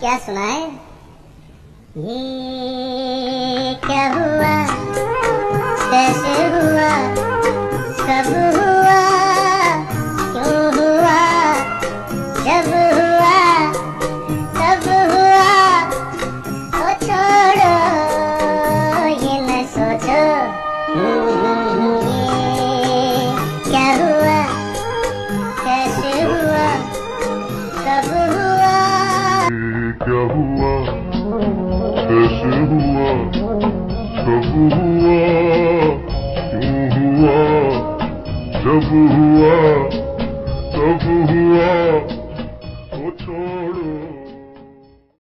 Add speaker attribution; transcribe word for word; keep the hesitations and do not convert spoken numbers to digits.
Speaker 1: क्या सुनाए? ये क्या हुआ, कैसे हुआ, कब हुआ, क्यों हुआ, जब हुआ तब हुआ, तो छोड़ो ये न सोचो। ये क्या हुआ, कैसे हुआ, कब हुआ,
Speaker 2: क्या हुआ, कैसे हुआ, कब हुआ, क्यों हुआ, जब हुआ।